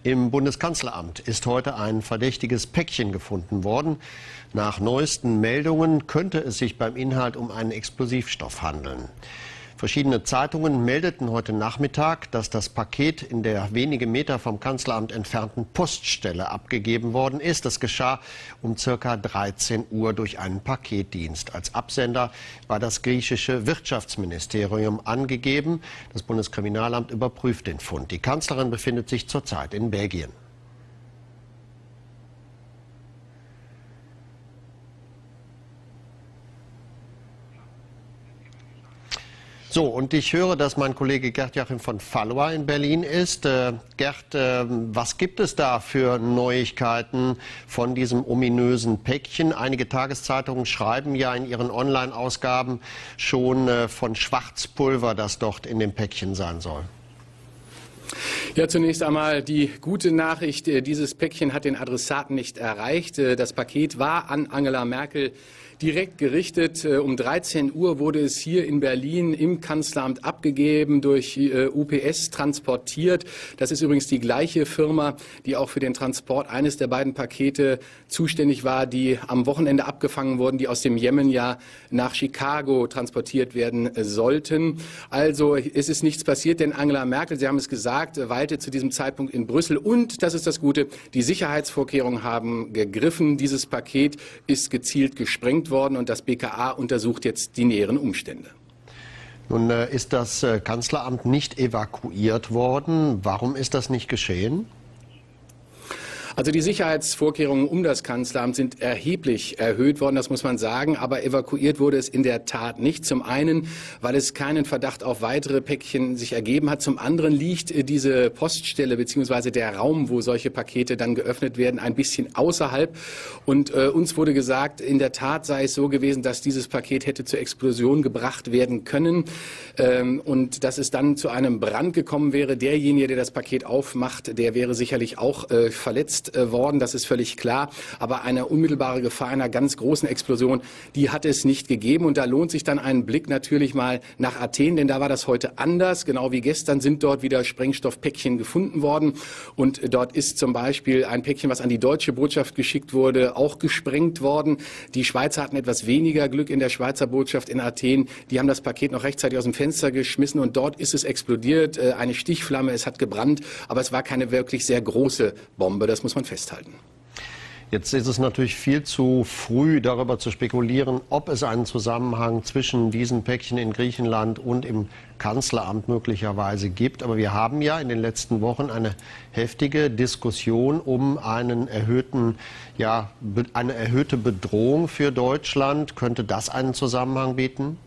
Im Bundeskanzleramt ist heute ein verdächtiges Päckchen gefunden worden. Nach neuesten Meldungen könnte es sich beim Inhalt um einen Explosivstoff handeln. Verschiedene Zeitungen meldeten heute Nachmittag, dass das Paket in der wenige Meter vom Kanzleramt entfernten Poststelle abgegeben worden ist. Das geschah um ca. 13 Uhr durch einen Paketdienst. Als Absender war das griechische Wirtschaftsministerium angegeben. Das Bundeskriminalamt überprüft den Fund. Die Kanzlerin befindet sich zurzeit in Belgien. So, und ich höre, dass mein Kollege Gerd-Joachim von Fallowa in Berlin ist. Gerd, was gibt es da für Neuigkeiten von diesem ominösen Päckchen? Einige Tageszeitungen schreiben ja in ihren Online-Ausgaben schon von Schwarzpulver, das dort in dem Päckchen sein soll. Ja, zunächst einmal die gute Nachricht. Dieses Päckchen hat den Adressaten nicht erreicht. Das Paket war an Angela Merkel direkt gerichtet. Um 13 Uhr wurde es hier in Berlin im Kanzleramt abgegeben, durch UPS transportiert. Das ist übrigens die gleiche Firma, die auch für den Transport eines der beiden Pakete zuständig war, die am Wochenende abgefangen wurden, die aus dem Jemen ja nach Chicago transportiert werden sollten. Also es ist nichts passiert, denn Angela Merkel, Sie haben es gesagt, weilte zu diesem Zeitpunkt in Brüssel. Und, das ist das Gute, die Sicherheitsvorkehrungen haben gegriffen. Dieses Paket ist gezielt gesprengt worden und das BKA untersucht jetzt die näheren Umstände. Nun ist das Kanzleramt nicht evakuiert worden. Warum ist das nicht geschehen? Also die Sicherheitsvorkehrungen um das Kanzleramt sind erheblich erhöht worden, das muss man sagen. Aber evakuiert wurde es in der Tat nicht. Zum einen, weil es keinen Verdacht auf weitere Päckchen sich ergeben hat. Zum anderen liegt diese Poststelle bzw. der Raum, wo solche Pakete dann geöffnet werden, ein bisschen außerhalb. Und uns wurde gesagt, in der Tat sei es so gewesen, dass dieses Paket hätte zur Explosion gebracht werden können. Und dass es dann zu einem Brand gekommen wäre. Derjenige, der das Paket aufmacht, der wäre sicherlich auch verletzt worden, das ist völlig klar. Aber eine unmittelbare Gefahr einer ganz großen Explosion, die hat es nicht gegeben. Und da lohnt sich dann ein Blick natürlich mal nach Athen, denn da war das heute anders. Genau wie gestern sind dort wieder Sprengstoffpäckchen gefunden worden. Und dort ist zum Beispiel ein Päckchen, was an die deutsche Botschaft geschickt wurde, auch gesprengt worden. Die Schweizer hatten etwas weniger Glück in der Schweizer Botschaft in Athen. Die haben das Paket noch rechtzeitig aus dem Fenster geschmissen und dort ist es explodiert. Eine Stichflamme, es hat gebrannt, aber es war keine wirklich sehr große Bombe. Das muss man festhalten. Jetzt ist es natürlich viel zu früh, darüber zu spekulieren, ob es einen Zusammenhang zwischen diesen Päckchen in Griechenland und im Kanzleramt möglicherweise gibt. Aber wir haben ja in den letzten Wochen eine heftige Diskussion um eine erhöhte Bedrohung für Deutschland. Könnte das einen Zusammenhang bieten?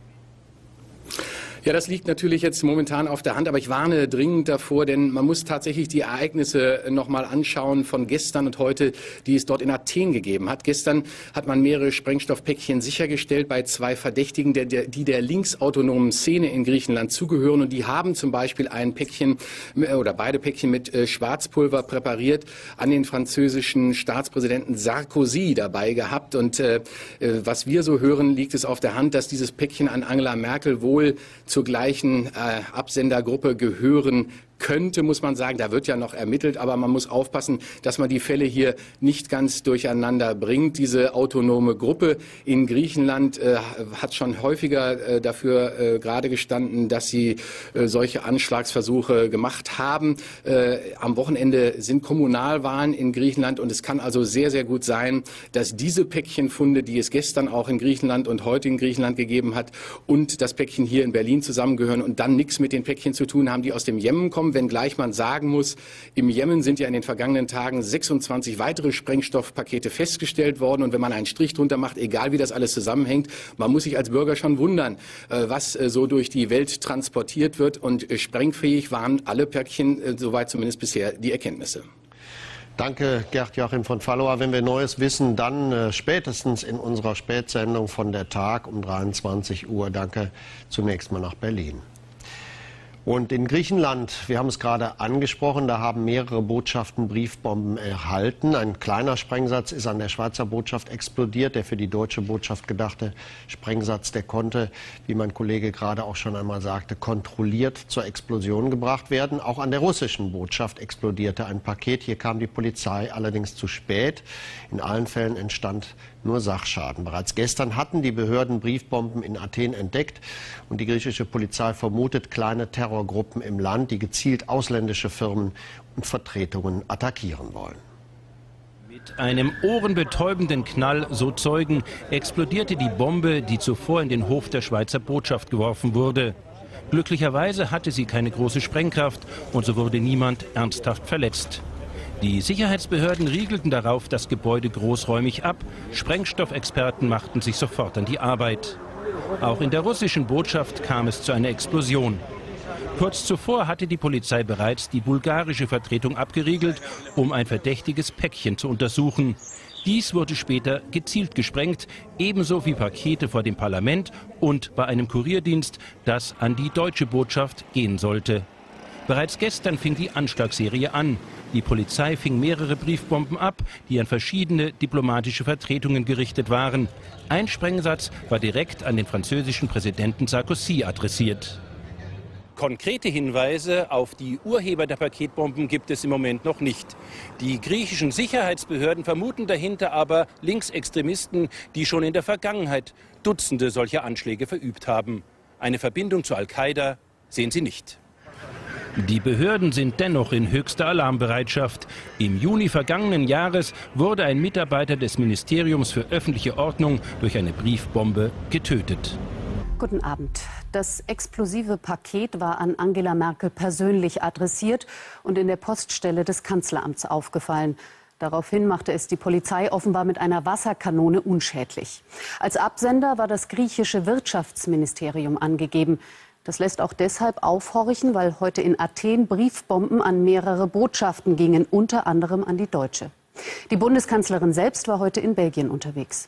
Ja, das liegt natürlich jetzt momentan auf der Hand, aber ich warne dringend davor, denn man muss tatsächlich die Ereignisse noch mal anschauen von gestern und heute, die es dort in Athen gegeben hat. Gestern hat man mehrere Sprengstoffpäckchen sichergestellt bei zwei Verdächtigen, die der linksautonomen Szene in Griechenland zugehören, und die haben zum Beispiel ein Päckchen oder beide Päckchen mit Schwarzpulver präpariert an den französischen Staatspräsidenten Sarkozy dabei gehabt. Und was wir so hören, liegt es auf der Hand, dass dieses Päckchen an Angela Merkel wohl zur gleichen Absendergruppe gehören könnte, muss man sagen. Da wird ja noch ermittelt, aber man muss aufpassen, dass man die Fälle hier nicht ganz durcheinander bringt. Diese autonome Gruppe in Griechenland hat schon häufiger dafür gerade gestanden, dass sie solche Anschlagsversuche gemacht haben. Am Wochenende sind Kommunalwahlen in Griechenland und es kann also sehr, sehr gut sein, dass diese Päckchenfunde, die es gestern auch in Griechenland und heute in Griechenland gegeben hat, und das Päckchen hier in Berlin zusammengehören und dann nichts mit den Päckchen zu tun haben, die aus dem Jemen kommen. Wenngleich man sagen muss, im Jemen sind ja in den vergangenen Tagen 26 weitere Sprengstoffpakete festgestellt worden. Und wenn man einen Strich drunter macht, egal wie das alles zusammenhängt, man muss sich als Bürger schon wundern, was so durch die Welt transportiert wird. Und sprengfähig waren alle Päckchen, soweit zumindest bisher die Erkenntnisse. Danke, Gerd-Joachim von Fallowa. Wenn wir Neues wissen, dann spätestens in unserer Spätsendung von der Tag um 23 Uhr. Danke zunächst mal nach Berlin. Und in Griechenland, wir haben es gerade angesprochen, da haben mehrere Botschaften Briefbomben erhalten. Ein kleiner Sprengsatz ist an der Schweizer Botschaft explodiert. Der für die deutsche Botschaft gedachte Sprengsatz, der konnte, wie mein Kollege gerade auch schon einmal sagte, kontrolliert zur Explosion gebracht werden. Auch an der russischen Botschaft explodierte ein Paket. Hier kam die Polizei allerdings zu spät. In allen Fällen entstand nur Sachschaden. Bereits gestern hatten die Behörden Briefbomben in Athen entdeckt und die griechische Polizei vermutet kleine Terrorgruppen im Land, die gezielt ausländische Firmen und Vertretungen attackieren wollen. Mit einem ohrenbetäubenden Knall, so Zeugen, explodierte die Bombe, die zuvor in den Hof der Schweizer Botschaft geworfen wurde. Glücklicherweise hatte sie keine große Sprengkraft und so wurde niemand ernsthaft verletzt. Die Sicherheitsbehörden riegelten darauf das Gebäude großräumig ab. Sprengstoffexperten machten sich sofort an die Arbeit. Auch in der russischen Botschaft kam es zu einer Explosion. Kurz zuvor hatte die Polizei bereits die bulgarische Vertretung abgeriegelt, um ein verdächtiges Päckchen zu untersuchen. Dies wurde später gezielt gesprengt, ebenso wie Pakete vor dem Parlament und bei einem Kurierdienst, das an die deutsche Botschaft gehen sollte. Bereits gestern fing die Anschlagsserie an. Die Polizei fing mehrere Briefbomben ab, die an verschiedene diplomatische Vertretungen gerichtet waren. Ein Sprengsatz war direkt an den französischen Präsidenten Sarkozy adressiert. Konkrete Hinweise auf die Urheber der Paketbomben gibt es im Moment noch nicht. Die griechischen Sicherheitsbehörden vermuten dahinter aber Linksextremisten, die schon in der Vergangenheit Dutzende solcher Anschläge verübt haben. Eine Verbindung zu Al-Qaida sehen sie nicht. Die Behörden sind dennoch in höchster Alarmbereitschaft. Im Juni vergangenen Jahres wurde ein Mitarbeiter des Ministeriums für öffentliche Ordnung durch eine Briefbombe getötet. Guten Abend. Das explosive Paket war an Angela Merkel persönlich adressiert und in der Poststelle des Kanzleramts aufgefallen. Daraufhin machte es die Polizei offenbar mit einer Wasserkanone unschädlich. Als Absender war das griechische Wirtschaftsministerium angegeben. Das lässt auch deshalb aufhorchen, weil heute in Athen Briefbomben an mehrere Botschaften gingen, unter anderem an die deutsche. Die Bundeskanzlerin selbst war heute in Belgien unterwegs.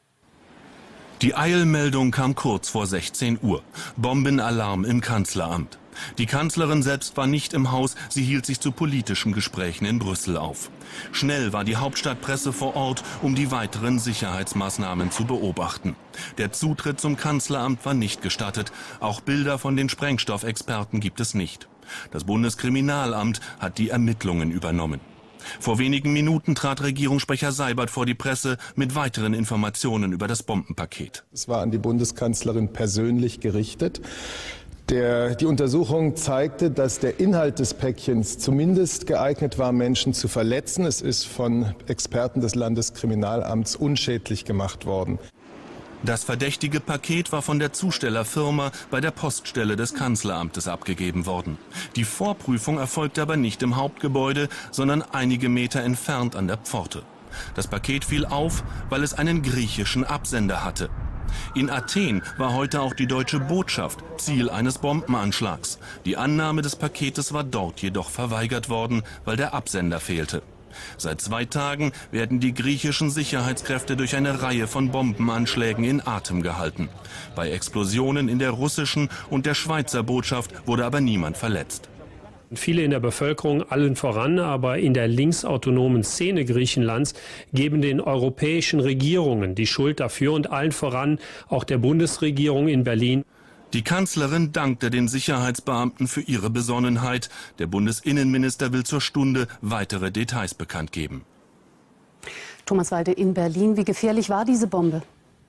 Die Eilmeldung kam kurz vor 16 Uhr. Bombenalarm im Kanzleramt. Die Kanzlerin selbst war nicht im Haus, sie hielt sich zu politischen Gesprächen in Brüssel auf. Schnell war die Hauptstadtpresse vor Ort, um die weiteren Sicherheitsmaßnahmen zu beobachten. Der Zutritt zum Kanzleramt war nicht gestattet. Auch Bilder von den Sprengstoffexperten gibt es nicht. Das Bundeskriminalamt hat die Ermittlungen übernommen. Vor wenigen Minuten trat Regierungssprecher Seibert vor die Presse mit weiteren Informationen über das Bombenpaket. Es war an die Bundeskanzlerin persönlich gerichtet. Die Untersuchung zeigte, dass der Inhalt des Päckchens zumindest geeignet war, Menschen zu verletzen. Es ist von Experten des Landeskriminalamts unschädlich gemacht worden. Das verdächtige Paket war von der Zustellerfirma bei der Poststelle des Kanzleramtes abgegeben worden. Die Vorprüfung erfolgte aber nicht im Hauptgebäude, sondern einige Meter entfernt an der Pforte. Das Paket fiel auf, weil es einen griechischen Absender hatte. In Athen war heute auch die deutsche Botschaft Ziel eines Bombenanschlags. Die Annahme des Paketes war dort jedoch verweigert worden, weil der Absender fehlte. Seit 2 Tagen werden die griechischen Sicherheitskräfte durch eine Reihe von Bombenanschlägen in Atem gehalten. Bei Explosionen in der russischen und der Schweizer Botschaft wurde aber niemand verletzt. Viele in der Bevölkerung, allen voran, aber in der linksautonomen Szene Griechenlands, geben den europäischen Regierungen die Schuld dafür und allen voran auch der Bundesregierung in Berlin. Die Kanzlerin dankte den Sicherheitsbeamten für ihre Besonnenheit. Der Bundesinnenminister will zur Stunde weitere Details bekannt geben. Thomas Walde in Berlin. Wie gefährlich war diese Bombe?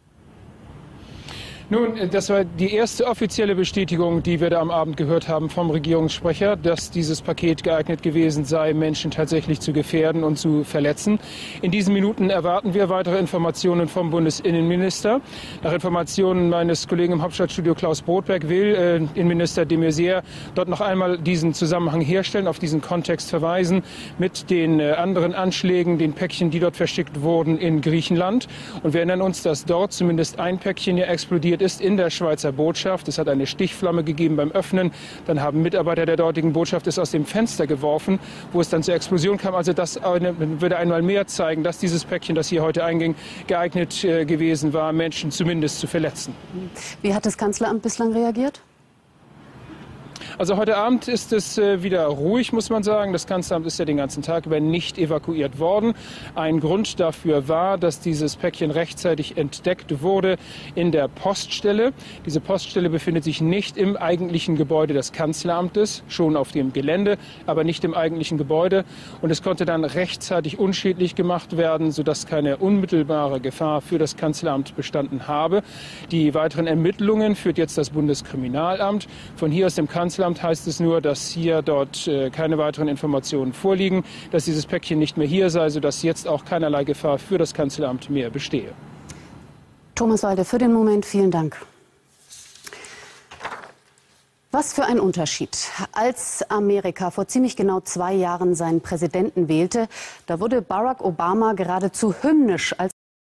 Nun, das war die erste offizielle Bestätigung, die wir da am Abend gehört haben vom Regierungssprecher, dass dieses Paket geeignet gewesen sei, Menschen tatsächlich zu gefährden und zu verletzen. In diesen Minuten erwarten wir weitere Informationen vom Bundesinnenminister. Nach Informationen meines Kollegen im Hauptstadtstudio Klaus Brodberg will Innenminister de Maizière dort noch einmal diesen Zusammenhang herstellen, auf diesen Kontext verweisen mit den anderen Anschlägen, den Päckchen, die dort versteckt wurden in Griechenland. Und wir erinnern uns, dass dort zumindest ein Päckchen ja explodiert ist in der Schweizer Botschaft. Es hat eine Stichflamme gegeben beim Öffnen. Dann haben Mitarbeiter der dortigen Botschaft es aus dem Fenster geworfen, wo es dann zur Explosion kam. Also das würde einmal mehr zeigen, dass dieses Päckchen, das hier heute einging, geeignet gewesen war, Menschen zumindest zu verletzen. Wie hat das Kanzleramt bislang reagiert? Also heute Abend ist es wieder ruhig, muss man sagen. Das Kanzleramt ist ja den ganzen Tag über nicht evakuiert worden. Ein Grund dafür war, dass dieses Päckchen rechtzeitig entdeckt wurde in der Poststelle. Diese Poststelle befindet sich nicht im eigentlichen Gebäude des Kanzleramtes, schon auf dem Gelände, aber nicht im eigentlichen Gebäude. Und es konnte dann rechtzeitig unschädlich gemacht werden, sodass keine unmittelbare Gefahr für das Kanzleramt bestanden habe. Die weiteren Ermittlungen führt jetzt das Bundeskriminalamt. Von hier aus dem Kanzleramt heißt es nur, dass dort keine weiteren Informationen vorliegen, dass dieses Päckchen nicht mehr hier sei, sodass jetzt auch keinerlei Gefahr für das Kanzleramt mehr bestehe. Thomas Walde, für den Moment vielen Dank. Was für ein Unterschied. Als Amerika vor ziemlich genau 2 Jahren seinen Präsidenten wählte, da wurde Barack Obama geradezu hymnisch als